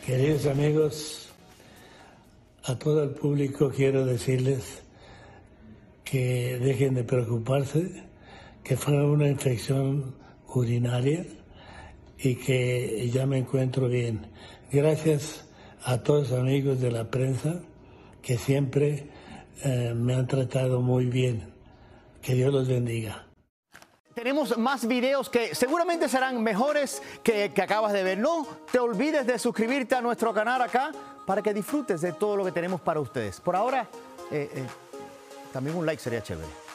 Queridos amigos, a todo el público quiero decirles que dejen de preocuparse, que fue una infección urinaria y que ya me encuentro bien. Gracias a todos los amigos de la prensa que siempre me han tratado muy bien. Que Dios los bendiga. Tenemos más videos que seguramente serán mejores que acabas de ver. No te olvides de suscribirte a nuestro canal acá para que disfrutes de todo lo que tenemos para ustedes. Por ahora, también un like sería chévere.